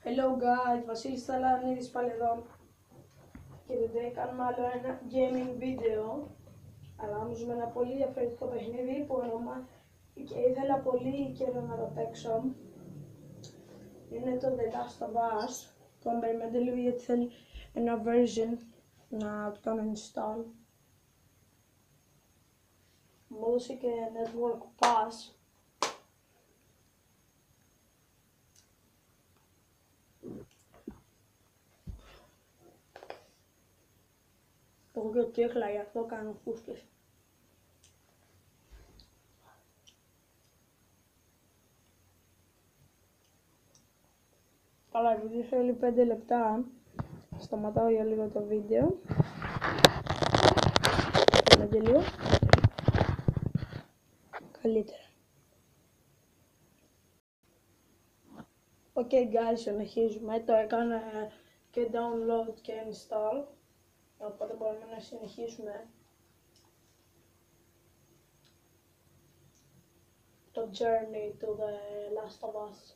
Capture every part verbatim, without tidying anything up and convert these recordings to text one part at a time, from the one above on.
Hello guys, Βασίλης Θαλανίδης πάλι εδώ και today κάνουμε άλλο ένα gaming video, αλλά όμως με ένα πολύ διαφορετικό παιχνίδι που όνομα και ήθελα πολύ καιρό να το παίξω. Είναι το The Last of Us. Τον περιμένετε λίγο γιατί θέλει ένα version να το κάνω install. Μου έδωσε και network pass. Έχω και τύχλα, γι' αυτό κάνω φούσκες. Καλά, επειδή θέλει πέντε λεπτά, σταματάω για λίγο το βίντεο. Πέντε λίγο. Καλύτερα. Ok guys, συνεχίζουμε. Το έκανα και download και install. Οπότε μπορούμε να συνεχίσουμε το journey to the Last of Us.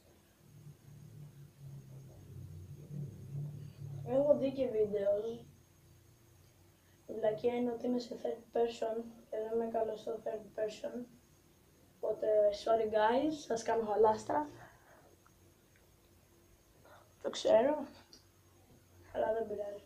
Έχω δει και βίντεο. Η βλακία είναι ότι είναι σε third person και δεν είμαι καλό στο third person. Οπότε, sorry guys, σας κάνω χαλάστρα. Το ξέρω, αλλά δεν πειράζει.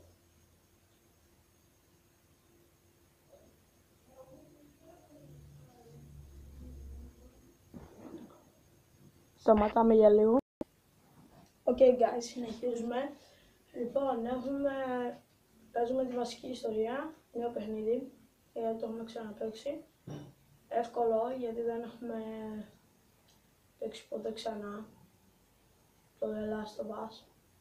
Σταματάμε για λίγο. Ok guys, συνεχίζουμε. Λοιπόν, έχουμε, παίζουμε τη βασική ιστορία, νέο παιχνίδι, γιατί το έχουμε ξαναπαίξει. Εύκολο, γιατί δεν έχουμε παίξει ποτέ ξανά το The Last of Us.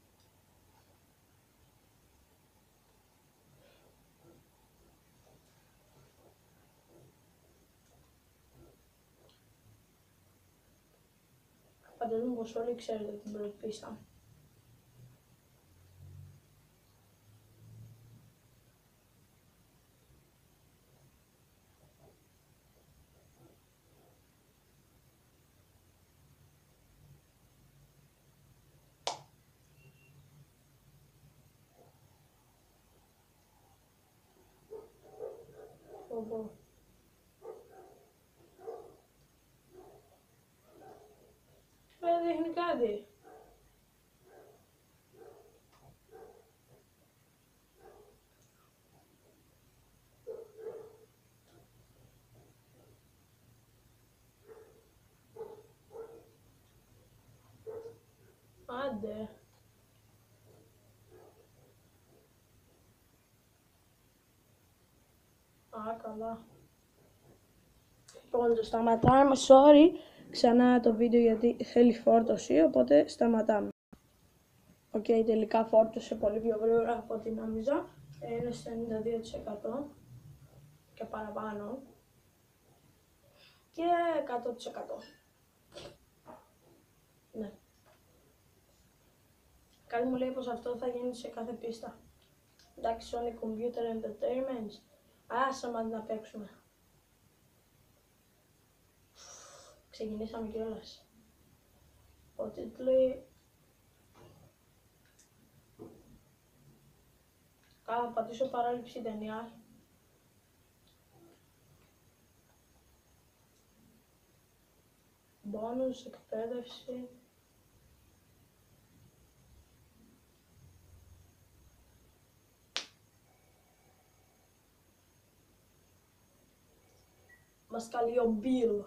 Φαντάζομαι πως όλοι ξέρετε την πρώτη πίστα. Φοβό. Ε, δείχνει κάτι. Άντε. Α, καλά. Λοιπόν, το σταματάμε, sorry, ξανά το βίντεο γιατί θέλει φόρτωση, οπότε σταματάμε. Οκ, okay, τελικά φόρτωσε πολύ πιο γρήγορα από ό,τι νόμιζα. Είναι στο ενενήντα δύο τοις εκατό και παραπάνω. Και εκατό τοις εκατό. Ναι. Κάτι μου λέει πως αυτό θα γίνει σε κάθε πίστα. Εντάξει, Sony Computer Entertainment. Άσε να παίξουμε. Ξεκινήσαμε κιόλας. Ο τίτλος... Κάνα πατήσω παράληψη ταινία. Μπόνους, εκπαίδευση. Μας καλεί ο Μπιλ.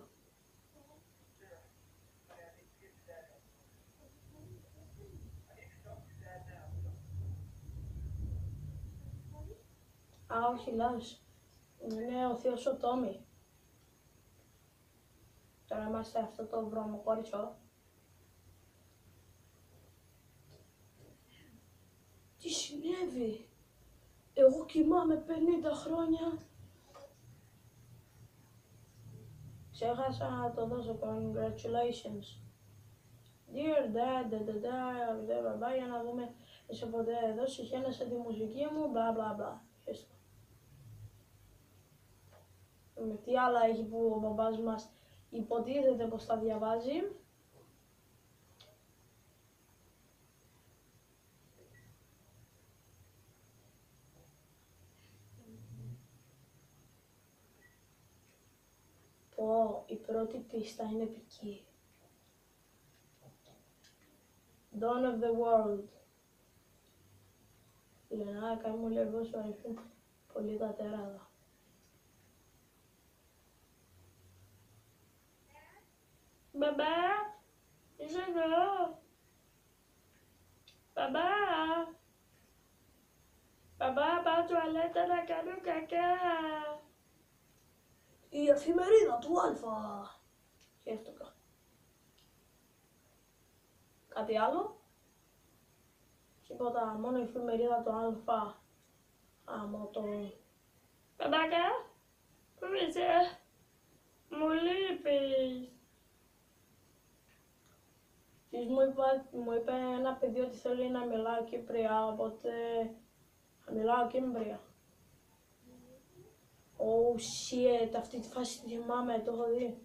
Α, όχι, λάθος. Είναι ο θείος ο Τόμι. Τώρα είμαστε αυτό το βρωμοκόριτσο. Τι συνέβη? Εγώ κοιμάμαι πενήντα χρόνια. Ξέχασα να το δώσω, congratulations. Dear Dad, da da da, da, για να δούμε, είσαι ποτέ εδώ, συγχαίρεσαι τη μουσική μου, μπλα μπλα μπλα. Με τι άλλα έχει που ο μπαμπάς μας υποτίθεται πως τα διαβάζει. Πω, η πρώτη πίστα είναι επική. Dawn of the World. Λενά, κάνουμε λίγο σου αρέσουν πολύ τα τέρατα. Μπαμπά, είσαι εδώ. Μπαμπά. Μπαμπά, πάω τουαλέτα να κάνω κακά. Η εφημερίδα του Αλφα. Σκέφτηκα. Κάτι άλλο? Τίποτα, μόνο η εφημερίδα του Αλφα. Άμα το... Μπαμπάκα, πού είσαι? Μου λείπεις. Της μου, είπα, μου είπε ένα παιδί ότι θέλει να μιλάω Κύπρια, οπότε θα μιλάω Κύπρια. Oh shit, αυτή τη φάση τη θυμάμαι, το έχω δει.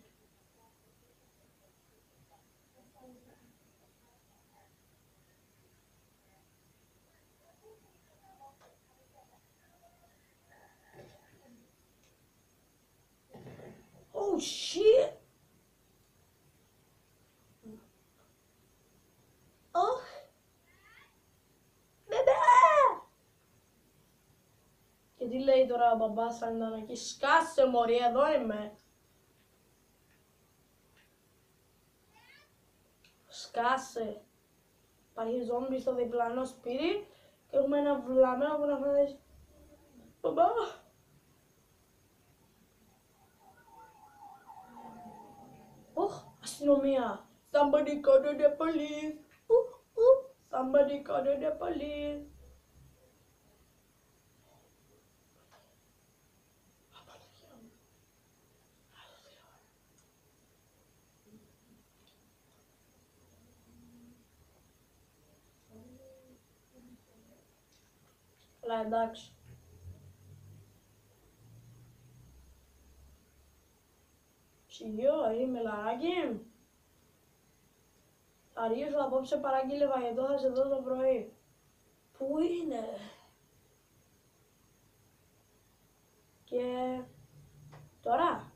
Oh shit! Oh! Μπαμπά! Και τι λέει τώρα ο μπαμπάς αν ήταν εκεί? Σκάσε μωρή, εδώ είμαι. Σκάσε. Υπάρχει ζόμπι στο διπλανό σπίτι και έχουμε ένα βλαμμένο που να φανείς. Μπαμπά. Οχ, αστυνομία. Somebody call the police. Ου, ου. Somebody call the police. Αλλά εντάξει. Ψυγείο, είμαι λαράκι. Θα αργήσω απόψε, παράγγειλε φαγητό, θα σε δω το πρωί. Πού είναι? Και τώρα.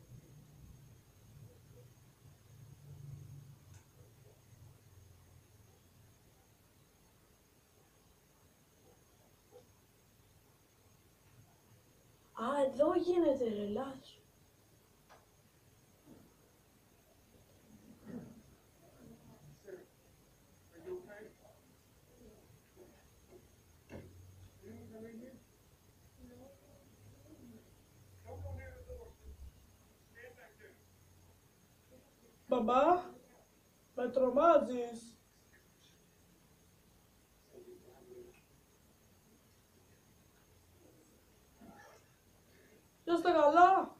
Α, εδώ γίνεται ρελάς. Μπαμπά, με τρομάζεις. Είστε καλά?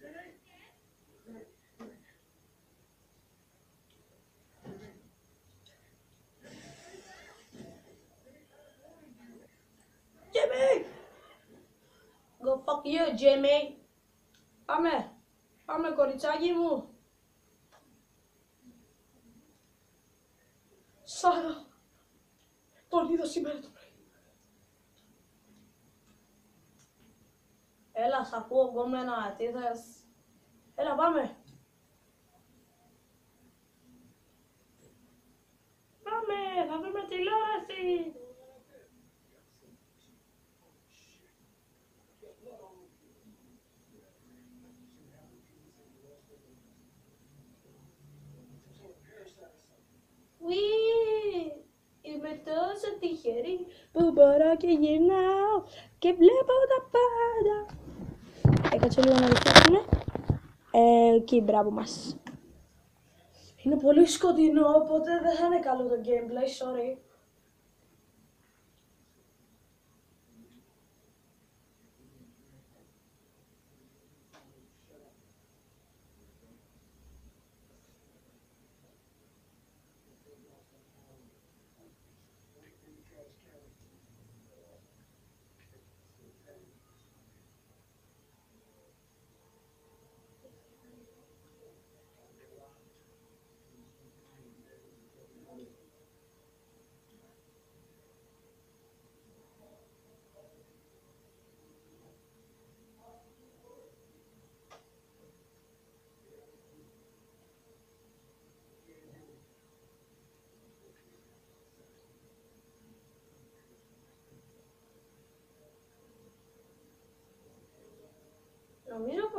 Jimmy! Go fuck you, Jimmy. Πάμε. Πάμε, κοριτσάκι μου. Σάρα, τον είδα σήμερα το πρωί. Έλα, σ' ακούω γκόμενα, τι θες? Έλα, πάμε. Πάμε, θα δούμε τηλεόραση. Ουί, είμαι τόσο τυχερή που μπορώ και γυρνάω και βλέπω τα πάντα. Έκατσε λίγο να ρυθμίσουμε. Ε, εκεί, μπράβο μας. Είναι πολύ σκοτεινό, οπότε δεν θα είναι καλό το gameplay, sorry.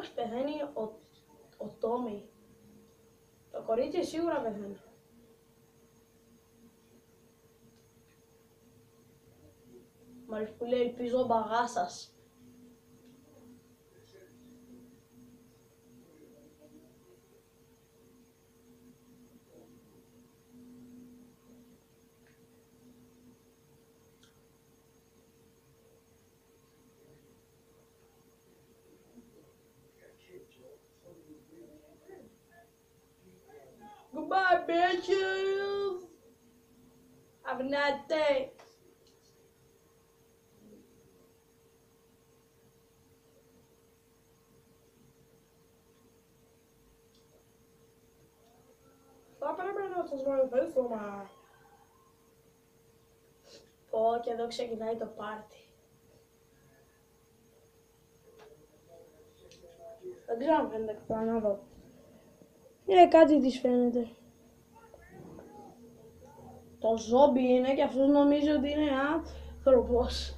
Μήπως πεθαίνει ο, ο Τόμι. Το κορίτσι σίγουρα πεθαίνει. Μ' αρέσει που λέει ελπίζω ο μπαγάσας. Goodbye, bitches! Have a nice day! Θα πρέπει να τους βοηθήσουμε. Πω και εδώ ξεκινάει το πάρτι. Δεν ξέρω αν φαίνεται εκτό να δω. Ε, κάτι της φαίνεται. Το ζόμπι είναι και αυτός νομίζει ότι είναι άνθρωπος.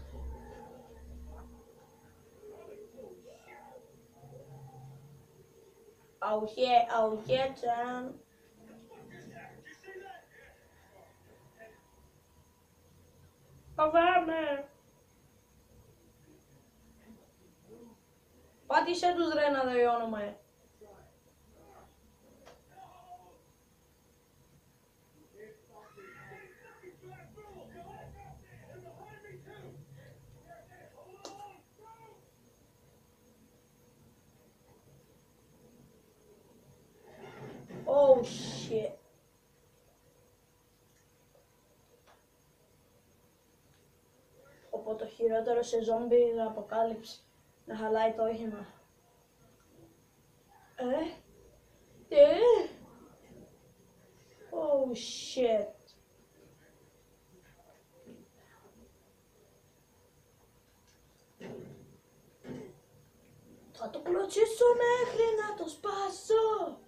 Oh yeah, oh yeah, John. Φοβάμαι. Πάτησε τους ρε να τελειώνουμε. Oh shit. Οπότε το χειρότερο σε zombie αποκάλυψη να χαλάει το όχημα. Ε, τι? Oh shit. Θα το κλωτσίσω μέχρι να το σπάσω.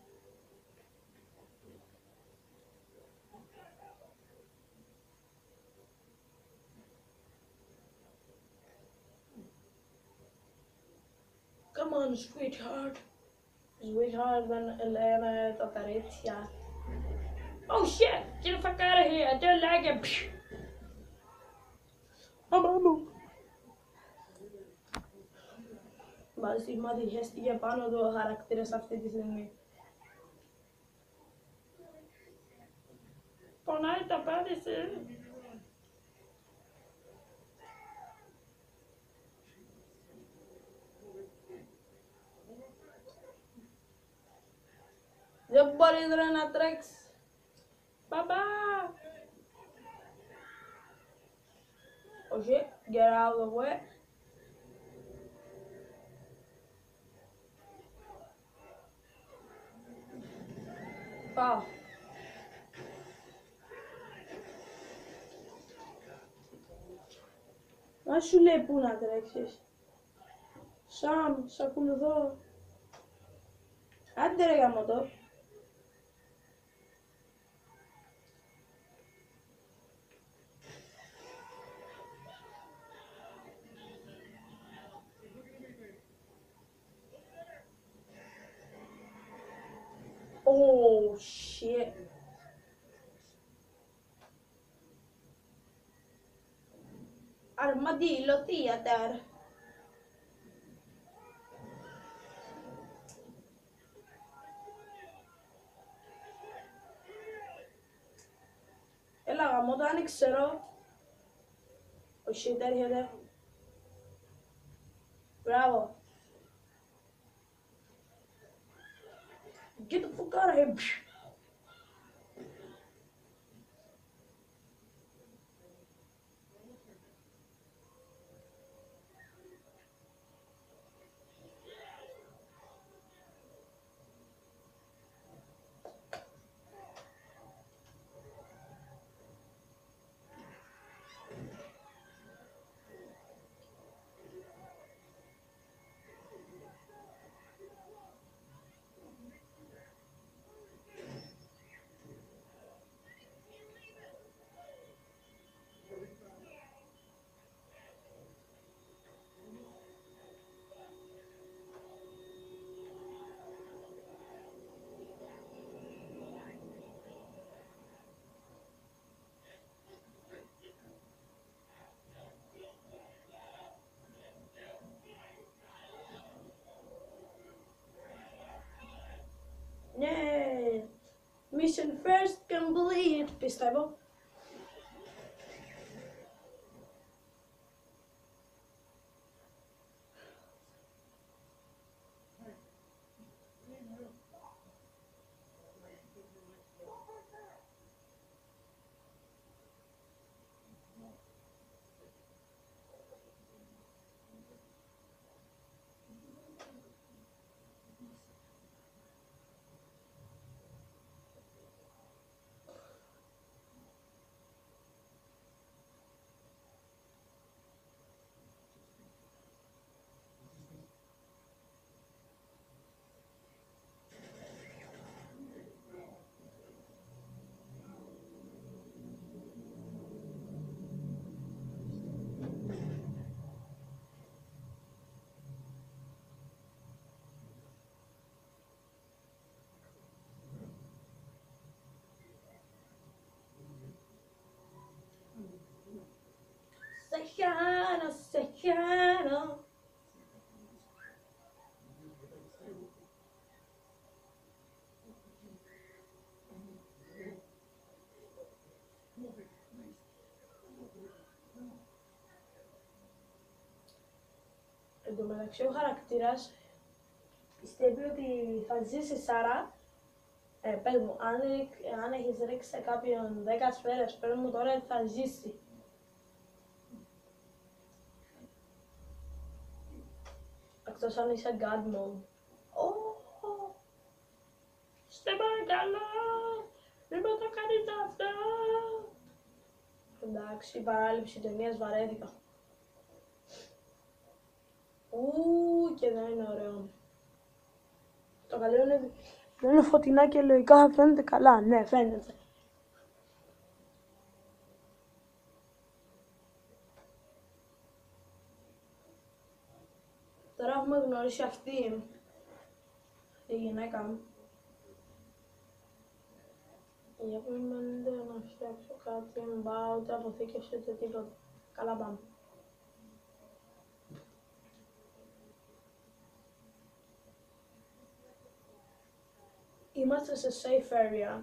Come on, sweetheart. Sweetheart δεν λένε τα κορίτσια. Oh shit! Get the fuck out of here! I don't like it! Αμάνου! Μάλιστα, μάτι χέστηκε πάνω του ο χαρακτήρας αυτή τη στιγμή. Πονάει τα πέδηση. Δεν μπορείς ρε να τρέξεις. Μπαμπά! Oh shit, get out of the way. Πάω. Μα σου λέει πού να τρέξεις. Σαμ, σ' ακολουθώ. Άντε ρε γαμώτο. Oh shit. Armadillo theater. Έλα γαμώ το αν ξέρω. Ο shit έρχεται. Μπράβο. Get the fuck out of here. πιστεύω. Σε χάνω, σε χάνω. Εν τω μεταξύ ο χαρακτήρας πιστεύει ότι θα ζήσεις, άρα ε, πες μου, αν, ρίξ- αν έχεις ρίξει σε κάποιον δέκα σφαίρες, πες μου τώρα ότι θα ζήσει. Εκτός αν είσαι God mode. Ω, Σε παρακαλώ, μην μου το κάνεις αυτό. Εντάξει, παράληψη ταινίας βαρέθηκα. Ου, και δεν είναι ωραίο. Το καλό είναι ότι δεν είναι φωτεινά και λογικά φαίνεται καλά. Ναι, φαίνεται. Τώρα έχουμε γνωρίσει αυτή τη γυναίκα. Για περιμένετε να φτιάξω κάτι, μην πάω ούτε αποθήκευση ούτε τίποτα. Καλά πάμε. Είμαστε σε safe area.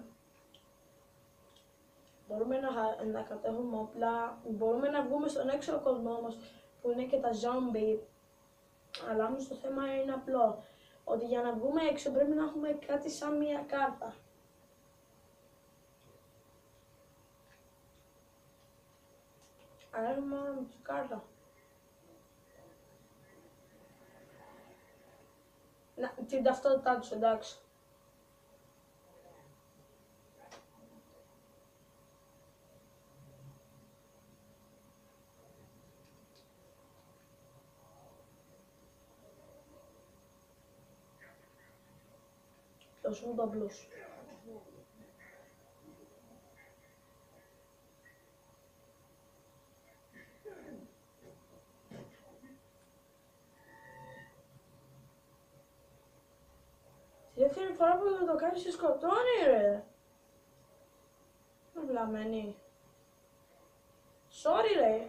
Μπορούμε να, χα- να κατέχουμε όπλα, μπορούμε να βγούμε στον έξω κόσμο όμως που είναι και τα zombie. Αλλά όμως το θέμα είναι απλό, ότι για να βγούμε έξω πρέπει να έχουμε κάτι σαν μια κάρτα. Αλλά έχουμε μόνο μια κάρτα. Να, την ταυτότητά τους, εντάξει. Δώσ' μου το μπλούς. Τη δεύτερη φορά που θα το κάνεις σε σκοτώνει, ρε. Με βλαμμένη. Sorry, ρε.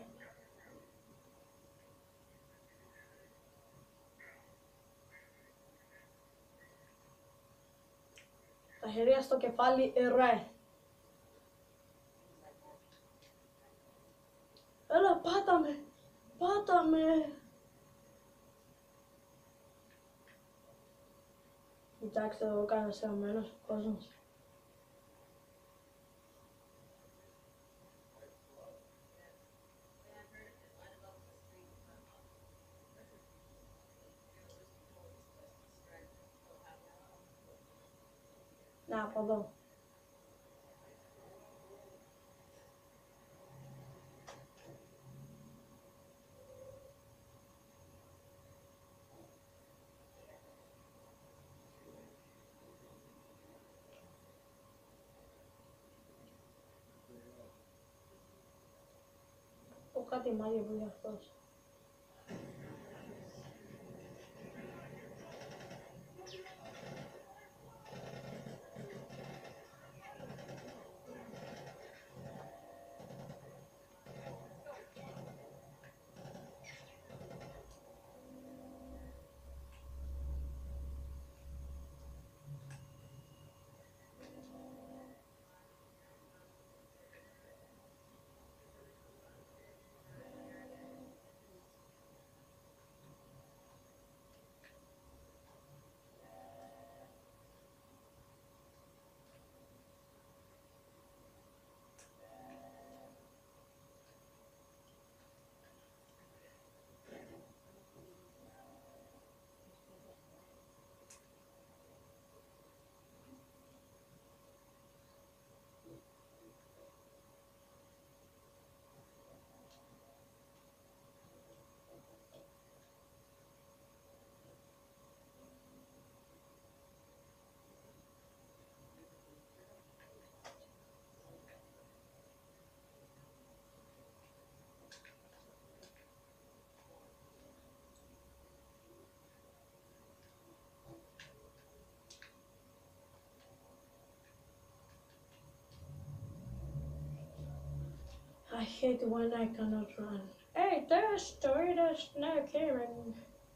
Τα χέρια στο κεφάλι, ρε. Έλα, πάτα με. Πάτα με. Κοιτάξτε εδώ κάνω σερωμένος ο κόσμος. Να, από εδώ. Πω κάτι μάγια που είναι αυτός. I hate when I cannot run. Hey, there's Doritos now Karen.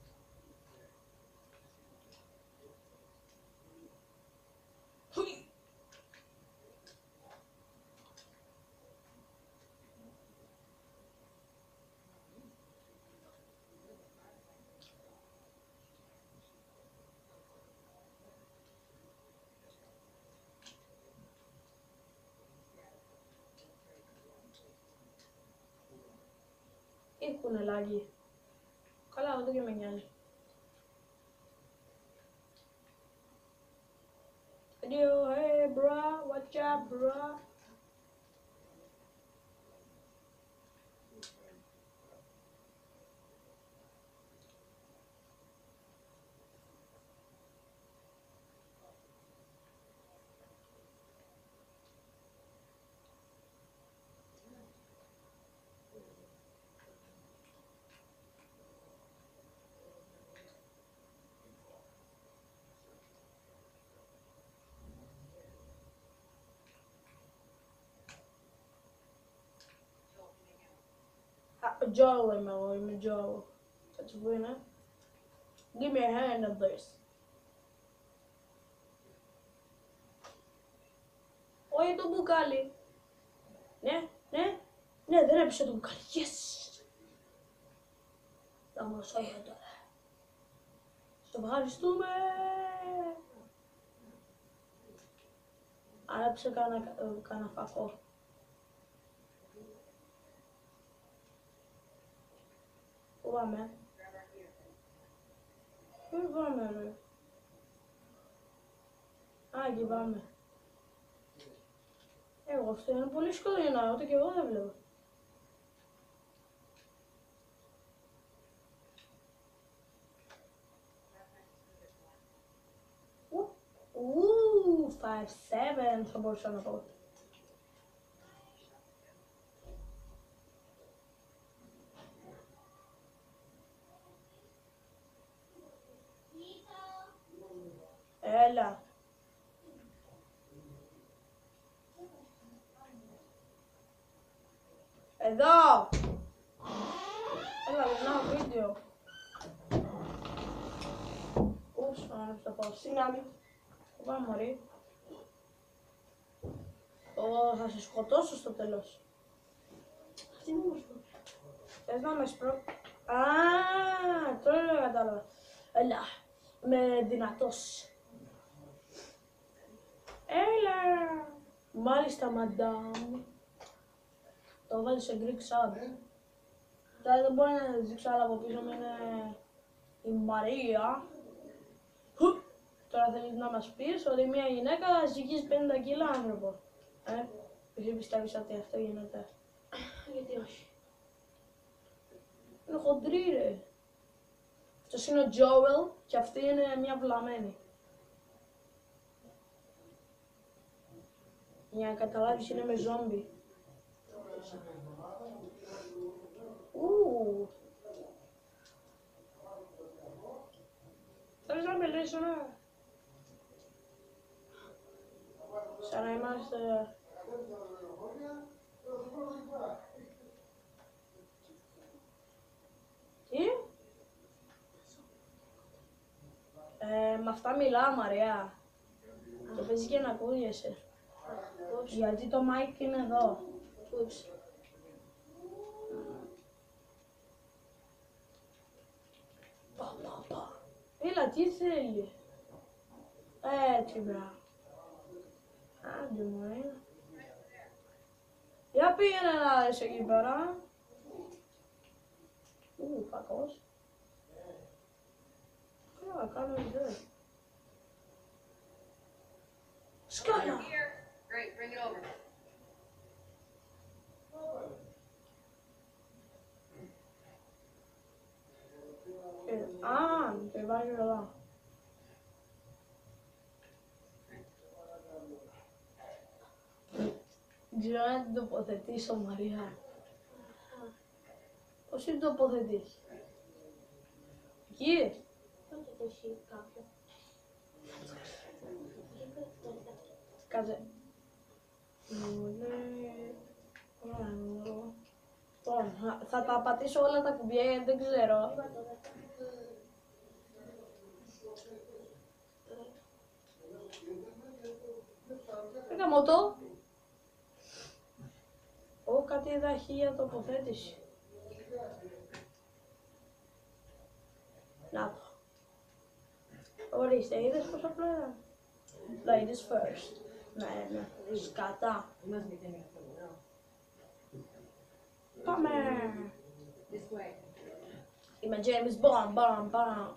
Έχουνε λάγει. Καλά, ούτε και με νοιάζει. Yo, hey, bruh, what's up, bruh? Joel είμαι εγώ, είμαι Joel. Έτσι που είναι. Give me a hand at this. Όχι το μπουκάλι. Ναι, ναι, ναι, δεν έπεσε το μπουκάλι. Yes! Θα μας έχει τώρα. Στο ευχαριστούμε. Αν έπεσε κάνα, κάνα φακό. Πού πάμε? Πού πάμε ρε? Α, εκεί πάμε. Εγώ αυτό είναι πολύ σκοτεινά, ούτε και εγώ δεν βλέπω. Ου, five seven θα μπορούσα να πω. Έλα. Εδώ. Έλα, ένα βίντεο. Ούψ, άνοιξε το φως. Συγγνώμη. Πάμε, μωρή. Ω, θα σε σκοτώσω στο τέλος. Τι μου σου. Θες να με σπρω... Α, τώρα δεν κατάλαβα. Έλα, με δυνατός. Έλα. Μάλιστα, μαντάμ. Το βάλει σε Greek sound. Τώρα δεν μπορεί να δείξω, αλλά από πίσω μου είναι η Μαρία. Τώρα θέλεις να μας πεις ότι μια γυναίκα ζυγίζει πενήντα κιλά άνθρωπο. Ε, εσύ πιστεύεις ότι αυτό γίνεται? Γιατί όχι? Είναι χοντρή ρε. Αυτός είναι ο Joel και αυτή είναι μια βλαμμένη. Για να καταλάβεις είναι με ζόμπι. Ου. Θέλεις να μιλήσω, ναι? Σαν να είμαστε... Τι? Ε, με αυτά μιλάω, Μαρία. Και παίζει και να ακούγεσαι. Γιατί το mic είναι εδώ. Ούψ. Πα, πα, πα. Έλα, τι θέλει? Έτσι, μπράβο. Άντε μου, ε. Για πήγαινε να δεις εκεί πέρα. Ου, φακός. Καλά, κάνω ιδέα. Σκάλα! Great, bring it over. Ε, α, και βάζει εδώ. Δεν ξέρω να την τοποθετήσω, Μαρία. Πώς την τοποθετείς? Εκεί. Πότε το έχει κάποιο. Κάτσε. Μου λέει... Ωραία, Λοιπόν, θα τα πατήσω όλα τα κουμπιά γιατί δεν ξέρω. Έκαμε το. Ω, κάτι είδα έχει για τοποθέτηση. Να το. Ορίστε, είδες πόσο απλό ήταν. Ladies first. Ναι, ναι, σκατά. Πάμε. This way. Είμαι James Bond, Bond, Bond.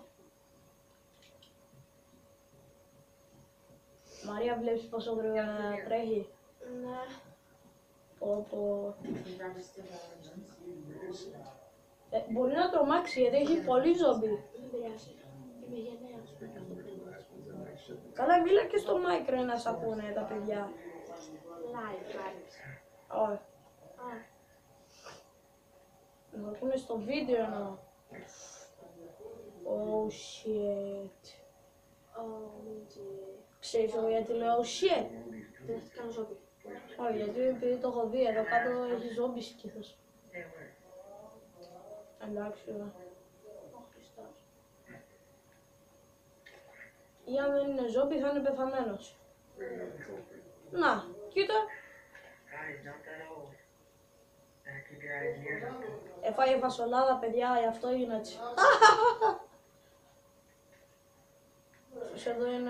Μαρία, βλέπεις πόσο γρήγορα τρέχει. Ναι. Πω, πω. You grab a still one. Ε, μπορεί να τρομάξει γιατί έχει πολύ ζόμπι. Δεν πειράζει. Είμαι γενναίος. Καλά, μίλα και στο μάικρο να σ' ακούνε τα παιδιά. Live, live. Όχι, Α, να ακούνε στο βίντεο εννοώ. Oh shit. oh, μίτσι. Ξέρεις εγώ γιατί λέω oh shit. Δεν θα κάνω ζόμπι. Όχι, γιατί επειδή το έχω δει, εδώ κάτω έχει ζόμπι σκήθος. Εντάξει, ωραία. Ο Χριστός. Ή αν δεν είναι ζόμπι θα είναι πεθαμένος. Να, κοίτα. Guys, not that old. Better keep your eyes and ears open. Έφαγε φασολάδα, παιδιά, γι' αυτό έγινε έτσι. Αυτός εδώ είναι...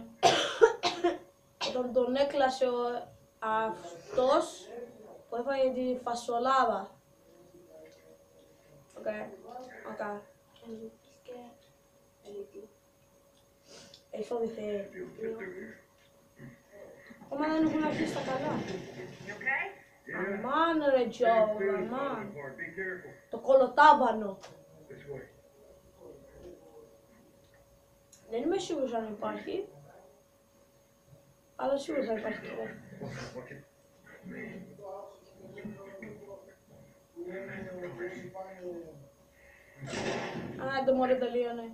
Όταν τον έκλασε ο... αυτός που έφαγε τη φασολάδα. Οκ, οκ. And you scared a little. Έχει φοβηθεί. Ακόμα δεν έχουν αρχίσει τα καλά. You okay? Αμάν ρε Τζο, αμάν. Be careful. Το κολοτάβανο. This way. Δεν είμαι σίγουρος αν υπάρχει. Αλλά σίγουρα θα υπάρχει και εδώ. Άντε μωρέ, τελείωνε.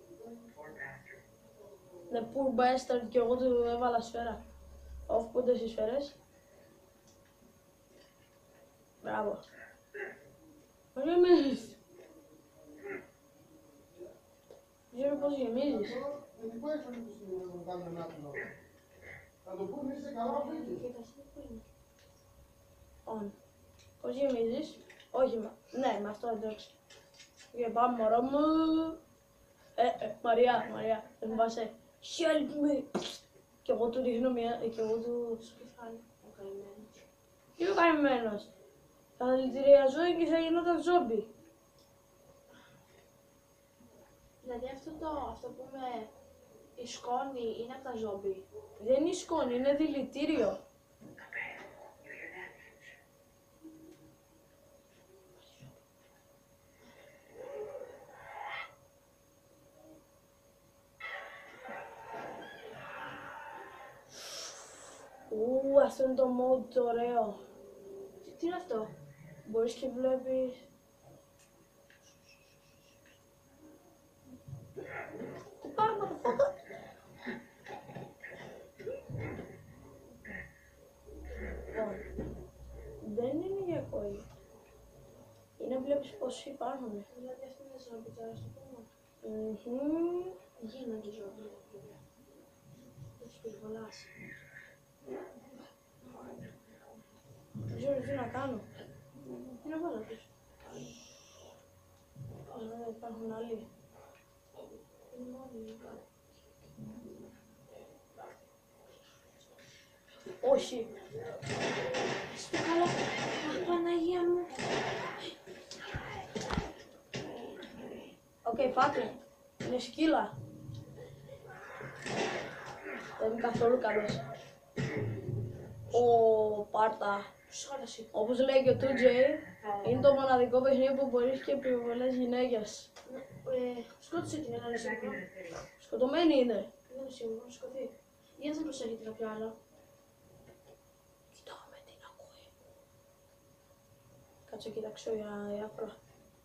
The poor bastard, και εγώ του έβαλα σφαίρα. Off, πούνται οι σφαίρες. Μπράβο. Πώς γεμίζεις? Δεν ξέρω πώς γεμίζεις. Θα το πούμε, είσαι καλά, φύγει. Κοίταξε, πού είναι. On. Πώς γεμίζεις? Όχι, μα... ναι, με αυτό εντάξει. Και πάμε μωρό μου. Ε, ε, Μαρία, Μαρία, δεν βάζε. Help me. Και εγώ του ρίχνω μια, και εγώ του... Κεφάλι. Ο καημένος. Τι ο καημένος. Θα δηλητηριαζόταν και θα γινόταν ζόμπι. Δηλαδή αυτό το, αυτό που με η σκόνη είναι από τα ζόμπι. Δεν είναι σκόνη, είναι δηλητήριο. Ου, αυτό είναι το mode το ωραίο. Τι είναι αυτό? Μπορείς και βλέπεις... Τι πάμε να το πω. Δεν είναι για κόλλη. Είναι βλέπεις πως υπάρχουν. Δηλαδή αυτό είναι ζόμπι τώρα στο πούμε. Μμμ. Γίνονται ζόμπι. Δεν τους πυροβολάς. Δεν ξέρω τι να κάνω. Πυροβόλα τους. Ναι, υπάρχουν άλλοι. Είναι μόνοι. Όχι. Στο καλό. Αχ, Παναγία μου. Οκ, φάτε. Είναι σκύλα. Δεν είναι καθόλου καλός. Ο Πάρτα. Σχόλαση. Όπως λέει και ο του τζέι, είναι το μοναδικό παιχνίδι που μπορείς και επιβολές γυναίκες. Ε, σκότωσε την ένα σίγουρο. Σκοτωμένη είναι. Δεν είναι σίγουρο, να σκοτεί. Γιατί δεν προσέχετε κάποιο άλλο. Κοιτάω με την ακούει. Κάτσε κοιτάξω για διάφορα.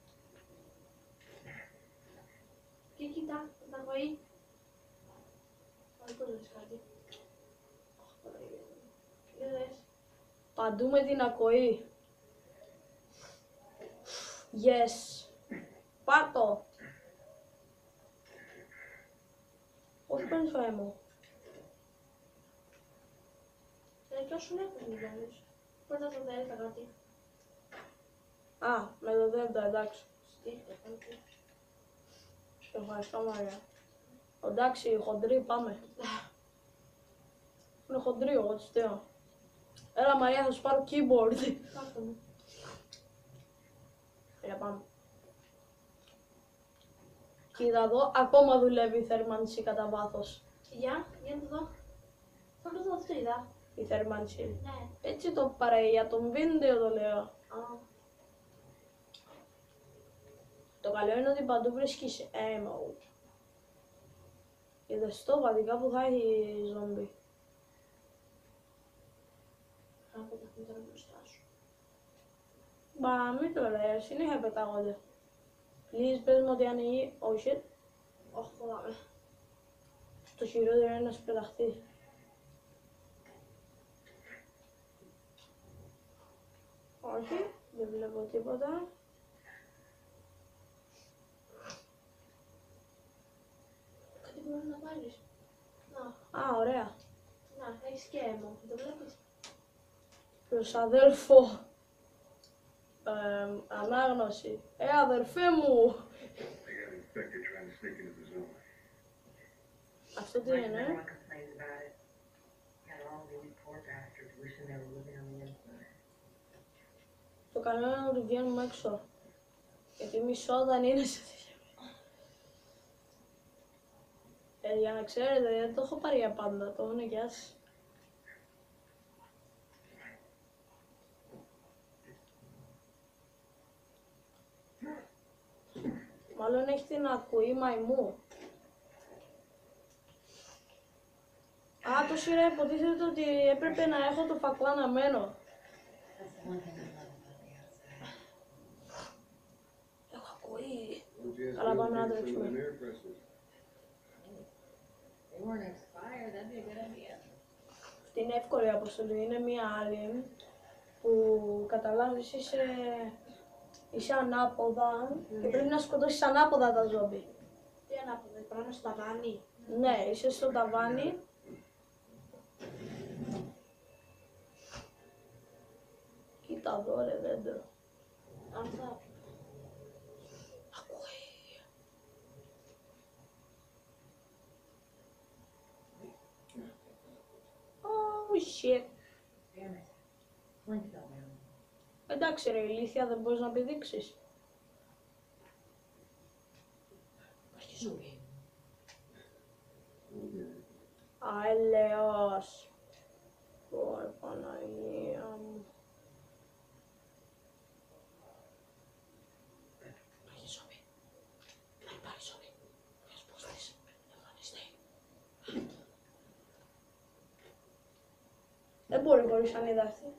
Και κοίτα, τα ακοή. Όχι, πώς λες κάτι. Αχ, Παναγία μου. Για δες. Παντού με την ακοή. Yes. Πάρτο. Όχι παίρνεις φαέ μου. Ε, και όσου έχουν μηδένεις. Πρώτα το δέλτα κάτι. Α, με το δέλτα, εντάξει. Στήχτε, κάτι. Ευχαριστώ Μαρία. Εντάξει, χοντρή, πάμε. Είναι χοντρή, εγώ της στέω. Έλα Μαρία, θα σου πάρω keyboard. Πάρτε μου. Έλα πάμε. Κοίτα εδώ, ακόμα δουλεύει η θέρμανση κατά βάθος. Για, για να το δω. Θα το δω, αυτό είδα. Η θέρμανση. Ναι. Έτσι το πάρε, για τον βίντεο το λέω. Α, Το καλό είναι ότι παντού βρίσκεις ammo. Είδες το, βαδικά που θα έχει ζόμπι. θα πεταχτούν τώρα μπροστά σου. Μπα, μην το λες, συνέχεια πετάγονται. Please, πες μου ότι ανοίγει. Oh shit. Όχι, φοβάμαι. Το χειρότερο είναι να σου πεταχτεί. Όχι, δεν βλέπω τίποτα. Κάτι που πρέπει να πάρεις. Να, Α, ωραία. να, έχεις και αίμα. Το βλέπεις. Προς αδέλφο. Ε, ανάγνωση. Ε, αδερφέ μου. They got an infected trying to sneak into the zone. Αυτό τι Like, είναι. no one complains about it. Got all these poor bastards wishing they were living on the inside. Το καλό είναι ότι βγαίνουμε έξω. Γιατί μισό δεν είναι σε τέτοια. Ε, για να ξέρετε, δεν το έχω πάρει για πάντα. Το είναι γεια σας. Μάλλον έχει την ακουή μαϊμού. Α, το σειρά υποτίθεται ότι έπρεπε να έχω το φακό αναμένο. That's the one thing I love about the outside. Έχω ακουή. Why don't you ask Αλλά the πάμε να other people for τρέξουμε. them air pressures? They weren't expired, that'd be a good idea. Αυτή είναι εύκολη αποστολή. Είναι μία άλλη που καταλάβεις είσαι, είσαι ανάποδα και πρέπει να σκοτώσεις ανάποδα τα ζόμπι. Τι ανάποδα, πάνω στο ταβάνι. Ναι, είσαι στο ταβάνι. Κοίτα εδώ ρε δέντρο. Αυτά. Ακούει. Oh shit. Damn it. Blink fell down. Εντάξει ρε ηλίθεια, δεν μπορείς να πηδήξεις. Υπάρχει ζωή. Αέλεος. Ωρε Παναγία μου. Υπάρχει ζόμπι. Αν υπάρχει ζόμπι. Ποιος πώς θες. Εμφανιστεί. Δεν μπορεί χωρίς σανίδα αυτή.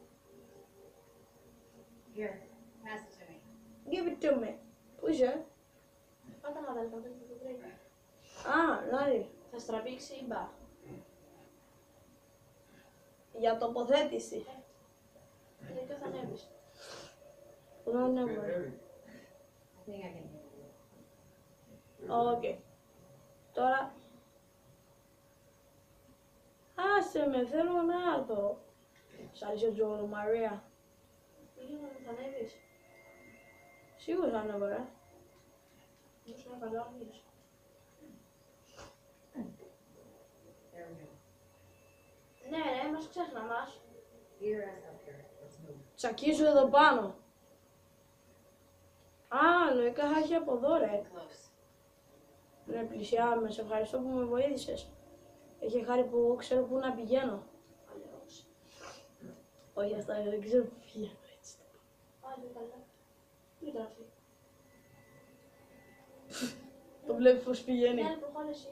Here, pass it to me. Give it to me. Πού είσαι. Πάτα να δέλτα, δεν το βρει. Α, Λάρη. Θα στραβήξει η μπα. Για τοποθέτηση. Γιατί θα ανέβεις. Πού να Bit ανέβουμε. heavy. I think I can handle it. Οκ. Τώρα. Άσε με, θέλω να έρθω. Σ' άρεσε ο Τζόλο, Μαρία. Πήγαινε να θα ανέβεις. Σίγουρα θα ανέβω, ρε. Μήπως είναι καλό όνειρος. There we go. Ναι ρε, μας ξέχνα μας. Get your ass up here. Let's move. Τσακίζω εδώ πάνω. Α, λογικά θα έχει από εδώ, ρε. Close. Ναι, πλησιάμε. Σε ευχαριστώ που με βοήθησες. Έχει χάρη που εγώ ξέρω πού να πηγαίνω. Αλλιώς. Όχι, αυτά δεν ξέρω πού πηγαίνω έτσι. Πάλι καλά. Μην τράφει. Το βλέπεις πώς πηγαίνει. Ναι, προχώρησε.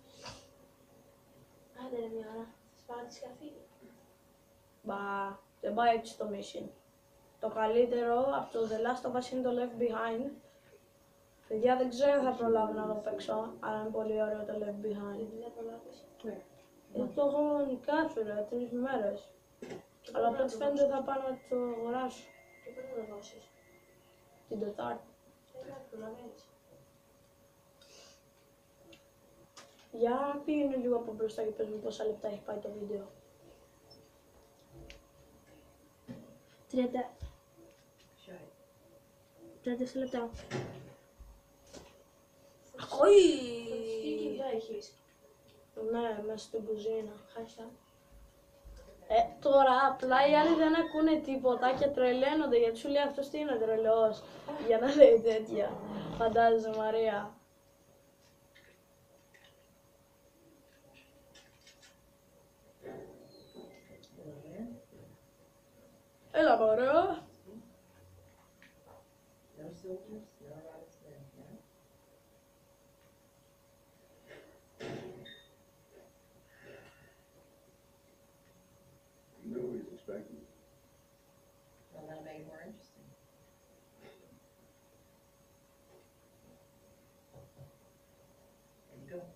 Άντε ρε μια ώρα. Θα σπάω τη σκαφή. Μπα, δεν πάει έτσι το mission. Το καλύτερο από το The Last of Us είναι το Left Behind. Παιδιά, δεν ξέρω αν θα προλάβω να το παίξω, αλλά είναι πολύ ωραίο το Left Behind. Γιατί δεν προλάβεις. Γιατί το έχω νοικάσει, ρε, τρεις μέρες. Και Αλλά πότε από ό,τι να το φαίνεται θα πάω να το αγοράσω. Και πότε να το δώσεις. την Τετάρτη. Εντάξει, έτσι. Για πήγαινε λίγο από μπροστά και πες μου πόσα λεπτά έχει πάει το βίντεο. τριάντα. τριάντα λεπτά. Όχι! Τι κοιτά έχεις. Ναι, μέσα στην κουζίνα. Χάσα. Ε, τώρα απλά οι άλλοι δεν ακούνε τίποτα και τρελαίνονται γιατί σου λέει αυτός τι είναι τρελός για να λέει τέτοια. Φαντάζεσαι Μαρία. Έλα μωρό. No soldiers, no rabbits then, yeah? You know he's expecting you. Well, that'll make it more interesting. There you go.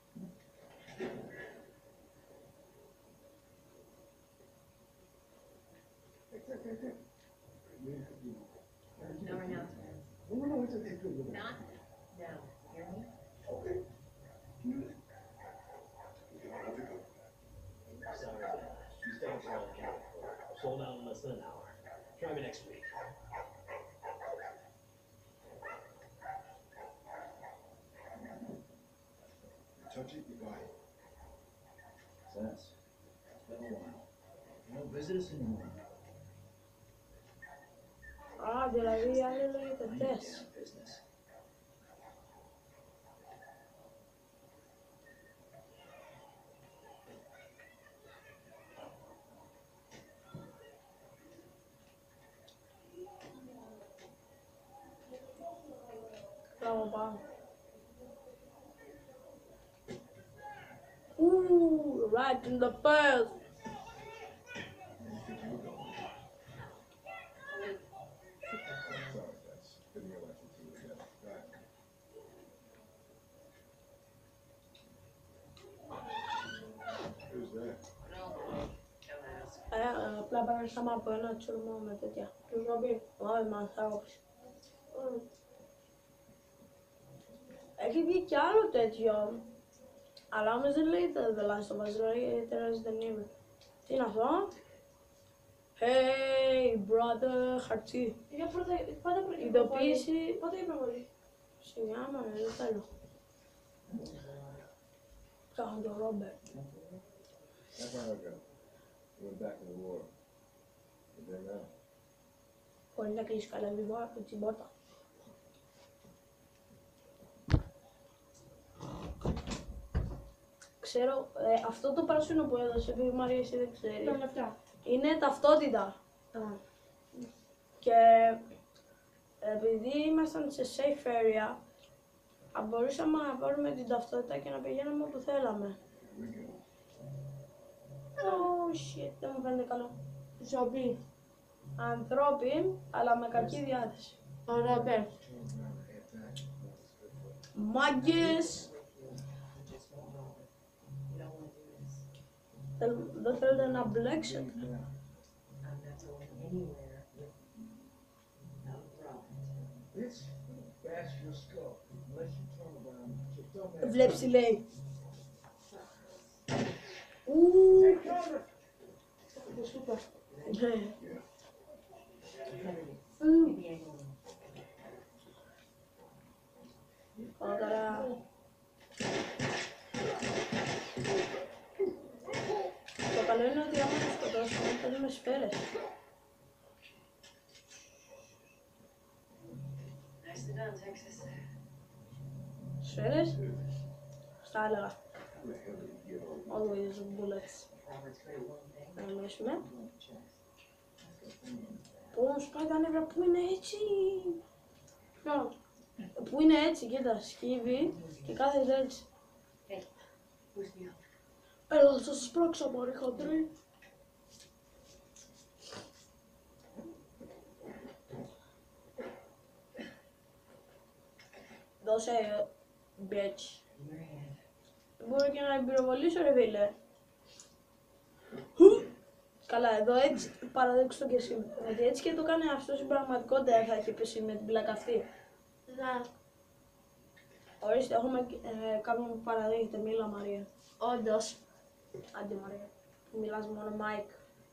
Hey, hey, hey, hey. Yeah, you know. No announcements. No, no, no, it's okay, good, good. Not now. Hear me? Okay. You know. Yeah, I'll pick up. Sorry, uh, these dogs are all accounted for. Sold out in less than an hour. Try me next week. You touch it, you buy it. Sense. It's been a while. You don't visit us anymore. Α, δηλαδή οι άλλοι λέγεται Mind your τες. damn business. Μπράβο πάνω. Ooh, right in the face. Sorry, that's didn't realize what you were getting. Right. Who's that? Ε, απλά πέρασαμε από ένα τσουρμό με τέτοια. Τους Ρομπί. Όχι, με ανθρώπους. Έχει βγει κι άλλο τέτοιο. Αλλά όμως δεν λέγεται The Last of Us, λέγεται Resident Evil. Τι είναι αυτό? Hey, brother, χαρτί. Για πρώτα, πάντα πρώτη Ειδοποίηση. Πάντα η προβολή. Σιγά μα, δεν θέλω. Κάνω τον Ρόμπερτ. That's where I go. He went back to the war. But there now. Χωρίς να κλείσει καλά την πόρτα. Ξέρω, ε, αυτό το πράσινο που έδωσε, επειδή Μαρία εσύ δεν ξέρει, Τα λεφτά. είναι ταυτότητα. Α. Και επειδή ήμασταν σε safe area, α, μπορούσαμε να πάρουμε την ταυτότητα και να πηγαίνουμε όπου θέλαμε. Here we go. Oh shit, δεν μου φαίνεται καλό. Ζομπί. Ανθρώποι, αλλά με κακή διάθεση. Ωραία, πέρα. Μάγκες! You don't want to do this. Θέλ- Δεν θέλετε να μπλέξετε. I'm not going anywhere with you. Not Robert. Bitch, bash your skull. Unless you turn around, your dumb ass. Βλέπεις τι λέει. Ου, Σούπερ. ναι. Maybe I will. Πάω τώρα. Το καλό είναι ότι άμα το σκοτώσουμε παίρνουμε σφαίρες. Nicely done, Texas. Σφαίρες, στα έλεγα. How the hell did he get over? Always bullets. Robert's great one thing. Να μιλήσουμε. Checks. Πω, σου πάει τα νεύρα που είναι έτσι. Ποιο? Που είναι έτσι, κοίτα, σκύβει και κάθεται έτσι. Hey, boost me up. Έλα, θα σας σπρώξω, μωρή χοντρή. Δώσε, bitch. In your hand. Μπορεί και να εμπειροβολήσω, ρε φίλε. Χου! Καλά, εδώ έτσι παραδείξω το και εσύ. Γιατί έτσι και το κάνει αυτό στην πραγματικότητα δεν θα έχει πέσει με την πλάκα αυτή. Ναι, Ορίστε, έχουμε ε, κάποιον που παραδέχεται. Μίλα, Μαρία. όντως. Άντε, Μαρία. Μιλάς μόνο Μάικ.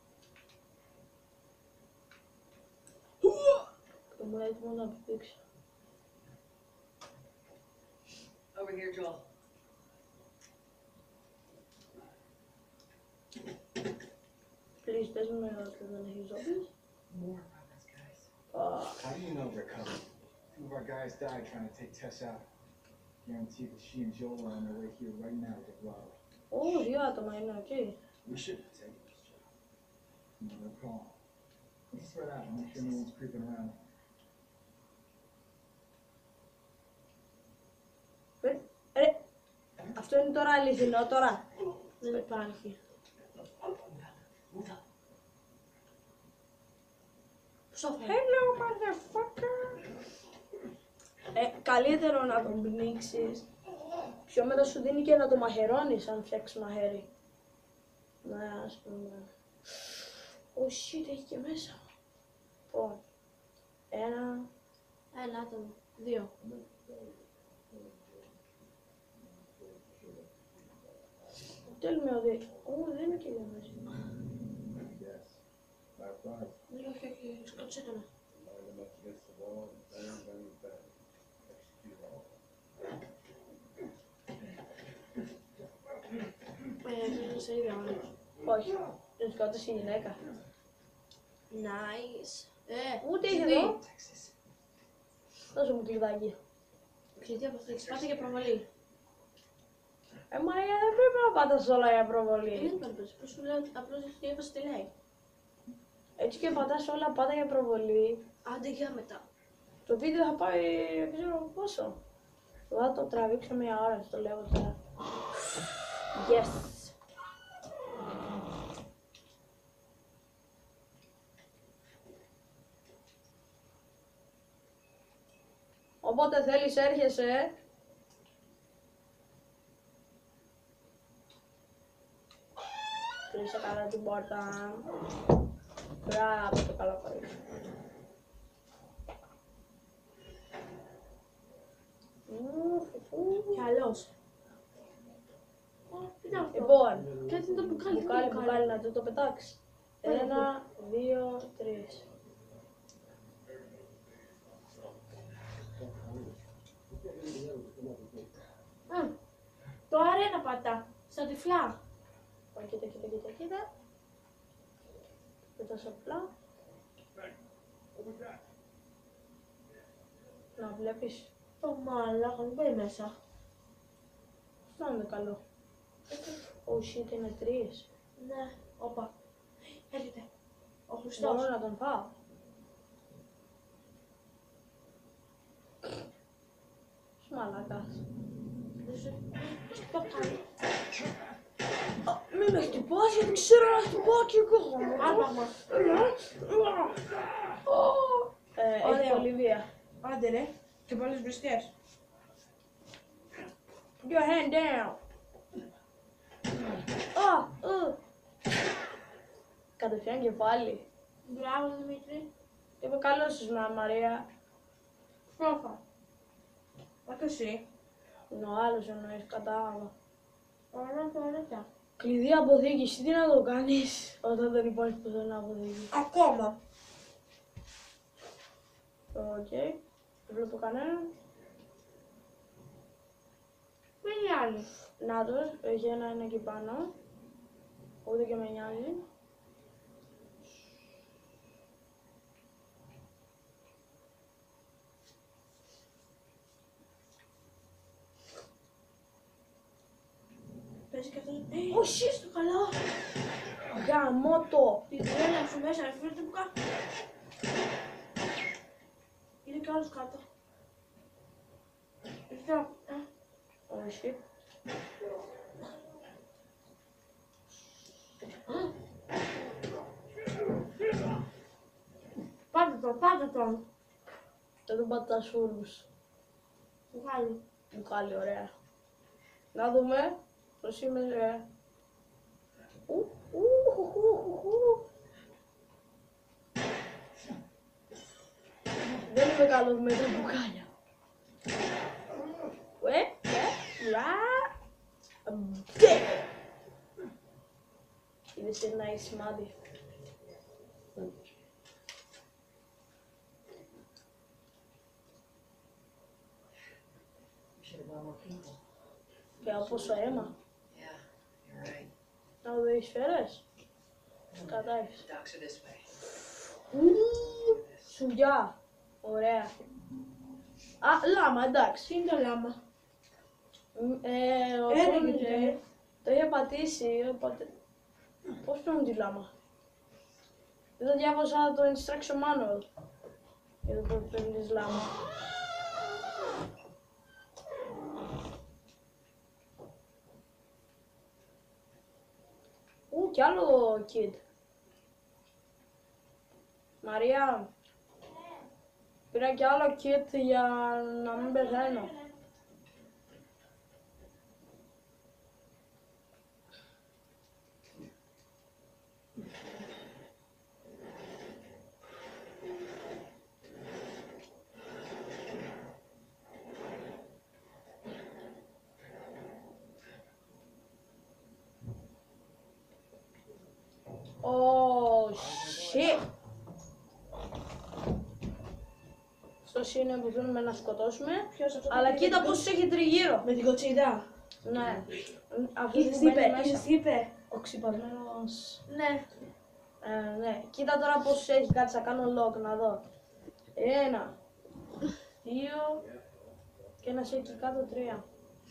Και μου λέει έτοιμο να πηδήξει. Over here, Joel. Please, πες μου ότι δεν έχει ζώπης. More from us, guys. How do you know they're coming? Two of our guys died trying to take Tess out. Guarantee that she and Joel are on their way here right now to Rob. Ω, δύο άτομα είναι, οκ. We shouldn't have taken this job. No, they're calm. Let's spread out and make sure no one's creeping around. Ρε, αυτό είναι τώρα αληθινό τώρα. Δεν υπάρχει. Hello, motherfucker. Ε, καλύτερο να τον πνίξεις. Πιο μετά σου δίνει και να το μαχαιρώνεις αν φτιάξεις μαχαίρι. Ναι, ας πούμε. Oh shit, έχει και μέσα. Λοιπόν, ένα. Ένα άτομο. Δύο. Tell me ότι... Ω, δεν είναι και για μέσα. Yes. By five. Δύο, όχι, όχι, σκότωσε τον. Line them up against the wall and bang, bang, bang. Execute all. Ε, δεν σε είδα όλος. Όχι, την σκότωσε η γυναίκα. Nice. Ε, Ούτε είχε κλειδί. εδώ. Δώσε μου κλειδάκι. Κλειδί από αυτό, έχεις πάτε για προβολή. Ε, Μαρία, δεν πρέπει να πατάς όλα για Ε, προβολή. Δεν πρέπει, απλώς σου λέω, απλώς σου είπα τι λέει. Έτσι και πατάς όλα πάντα για προβολή. Άντε για μετά. Το βίντεο θα πάει, δεν ξέρω πόσο. Θα το τραβήξω μια ώρα, στο λέω τώρα. Yes. Όποτε θέλεις έρχεσαι. Κλείσε καλά την πόρτα. Μπράβο το καλό κορίτσι. Καλός. Τι ήταν αυτό. Λοιπόν, Κάτι είναι το μπουκάλι. μπουκάλι, μπουκάλι να το, το πετάξει. Πέρα Ένα, δύο, τρεις. Μμ, το αρένα πατά. Στα τυφλά. Ω, κοίτα, κοίτα, κοίτα, κοίτα. Πετάς απλά. Να βλέπεις. Το μάλακα, δεν πάει μέσα. Αυτό είναι καλό. Oh shit, είναι τρεις. Ναι, όπα. Έρχεται. Ο Χριστός. Μπορώ να τον πάω. Σου μαλακάς. Το κάνει. Μην με χτυπάς γιατί ξέρω να χτυπάω κι εγώ. Άρπαγμα. Ε, έχει Ωραίο. πολύ βία. Άντε ρε. Και πολλές μπρισκές. Put your hand down. Ah, uh. Κατευθείαν κεφάλι. Μπράβο Δημήτρη. Είπε καλώς σου να Μαρία. Φόφα. Μα και εσύ. Είναι ο άλλος εννοείς, κατάλαβα. Ωραία και ωραία. Κλειδί αποθήκης, τι να το κάνεις όταν δεν υπάρχει πουθενά αποθήκη. Ακόμα. Οκ, δεν βλέπω κανέναν. Πού είναι οι άλλοι. Νάτος, έχει ένα ένα εκεί πάνω. Ούτε και με νοιάζει. Παίζει και αυτός. Όχι, στο καλά. Γαμώτο. Η τρέλα σου μέσα, έφυγε το μπουκά. Είναι κι άλλος κάτω. Ήρθε. Α, Όχι. Πάτε τον, πάτε τον. Δεν τον πατάς όλους. Βγάλει. Μου κάλλει ωραία. Να δούμε. Πώς είμαι. ε. Ου, Δεν είμαι καλός με τα μπουκάλια. Ουε, ουε, ουα, μπτε. Είδες ένα σημάδι. We should have brought more people. Και από πόσο αίμα. Yeah, you're right. Να δω οι σφαίρες. Κατάφυση. Docks are this way. Σουγιά. Ωραία. Α, λάμα, εντάξει. Τι είναι το λάμα. Μ, Ε, ο Έλεγε Τόνι το. το είχε πατήσει. Οπότε... Πώς παίρνουν τη λάμα. Δεν διάβασα το instruction manual. Για το πώς παίρνεις λάμα. Ου, κι άλλο kid. Μαρία, πήρα κι άλλο kit για να μην πεθαίνω. Oh, shit. Αυτός είναι που θέλουμε να σκοτώσουμε. Ποιος αυτό. Αλλά κοίτα πόσους έχει τριγύρω. Με την κοτσίδα. Ναι. Αφού Είδες που τι είπε, μπαίνει μέσα. είδες τι είπε. Ο ξυπασμένος. Ναι. Ε, ναι. Κοίτα τώρα πόσους έχει. Κάτσε να κάνω lock να δω. Ένα. Δύο. Και ένας έχει κάτω τρία.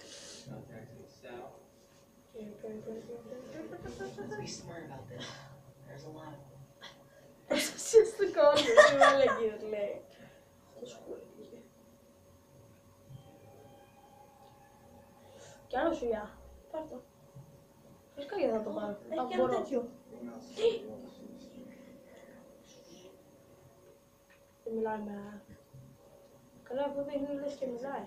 Let's be smart about this. There's a lot of them. Προστασία στον κόσμο. Τι με έλεγες, λέει. Κι άλλο σουλιά. Πάρ' το. Φυσικά και θα το πάρω. Έχει Θα και ένα μπορώ. τέτοιο. Δεν μιλάει με... Καλά, αφού δείχνει λες και μιλάει.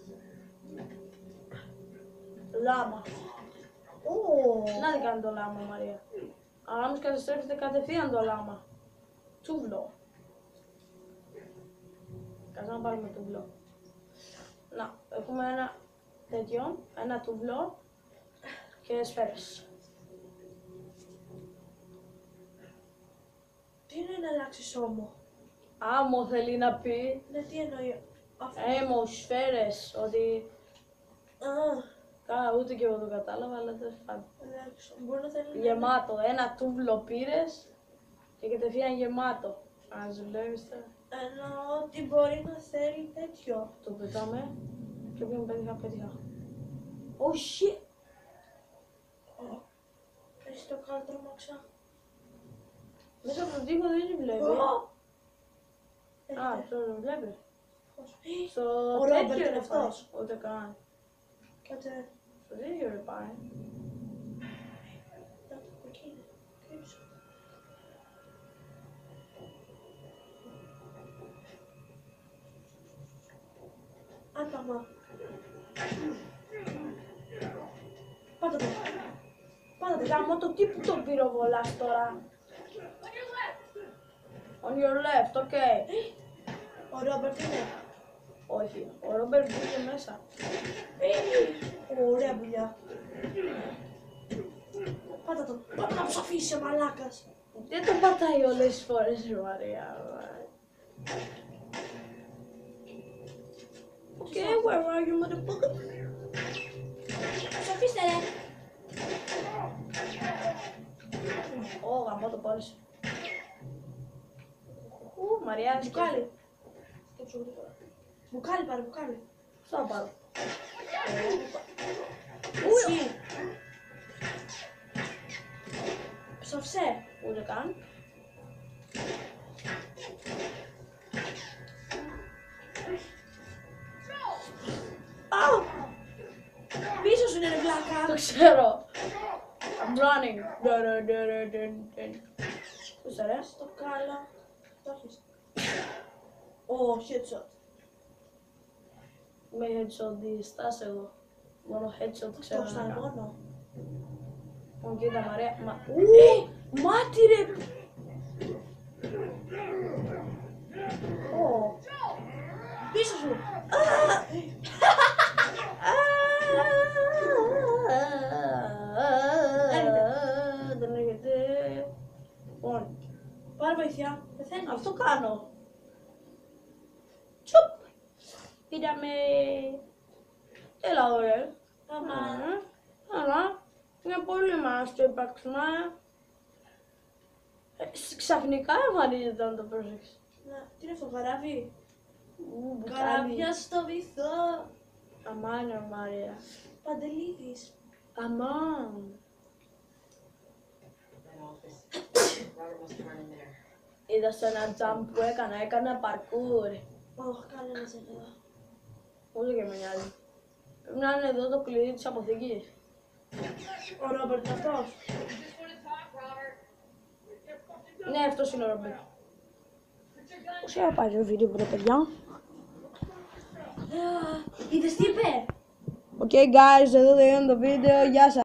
Λάμα. Ω. Να τι κάνει το λάμα, Μαρία. Αλλά όμως καταστρέφεται κατευθείαν το λάμα. Τούβλο. Κάτσε να πάρουμε τούβλο. Να, έχουμε ένα τέτοιο, ένα τούβλο και σφαίρες. Τι είναι να αλλάξεις ώμο. Άμμο θέλει να πει. Ναι, τι εννοεί. Αυτό. Έμμο, σφαίρες, ότι... Α, Καλά, ούτε και εγώ το κατάλαβα, αλλά τέλος πάντων. εντάξει. Μπορεί να θέλει να... Γεμάτο, ένα τούβλο πήρες και κατευθείαν γεμάτο. Αν δουλεύεις τώρα. Εννοώ ότι μπορεί να θέλει τέτοιο. Το πετάμε και όποιον πέτυχα, πέτυχα. Oh shit! Ω. Έχεις το κάτω τρομαξά. Μέσα από τον τοίχο δεν βλέπει. Ω. Α, Έχετε. τώρα τον βλέπει. Πώς. Στο Ο Ρόμπερτ τέτοιο είναι ρε πάει. αυτός. Ούτε καν. Κάτσε. Στο τέτοιο ρε πάει. Κάτω, εκεί είναι. Κρύψω. Άταμα. Πάτα το. Πάτα το. Γάμο το τι που τον πυροβολάς τώρα. On your left, okay. Ο Ρόμπερτ είναι. Όχι, ο Ρόμπερτ μπήκε μέσα. Ωραία δουλειά. Πάτα το. Πάτα να ψοφήσει ο μαλάκας. Δεν το πατάει όλες τις φορές, ρε Μαρία. Okay, where are you, motherfucker? Ψοφίστε ρε. Ω, γαμώ το πάλισε. Ου, Μαρία, Μπουκάλι. Σκέψου γρήγορα. Μπουκάλι πάρε, μπουκάλι. Θα πάρω. Εσύ. Ψοφσέ. Ούτε καν. Αου! Πίσω σου είναι ρε Το βλάκα. ξέρω. I'm running. Dun, dun, dun, dun, dun. Πού είσαι ρε? Στο κάλα. Το έχεις. Ω, headshot. Με headshot διστάς εγώ. Μόνο headshot ξέρω Πώς να ήταν κάνω. μόνο. Ω, κοίτα Μαρία. Μα... Ου, μάτι ρε! Ω, πίσω σου! Δεν έρχεται. Λοιπόν, πάρε βοήθεια. Πεθαίνεις. Αυτό κάνω. Τσουπ! Πήραμε... Έλα ωραία. Αμά. Αλλά είναι πολύ μας το υπάρξουμε. Ε, ξαφνικά εμφανίζεται αν το πρόσεξες. Να, τι είναι αυτό, καράβι. Ου, Καράβια στο βυθό. Αμάν, Μαρία. Παντελίδης. Αμάν. That office. Robert must have run in there. Είδα σε ένα jump που έκανα, έκανα parkour. Ωχ, κανένας δεν εδώ. Ούτε και με νοιάζει. Πρέπει να είναι εδώ το κλειδί της αποθήκης. Ο Ρόμπερτ αυτός. Ναι, αυτός είναι ο Ρόμπερτ. Πώς era πάει το βίντεο μου, ρε παιδιά. Είδες τι είπε. Οκ, guys, εδώ τελειώνει το βίντεο. Γεια σας.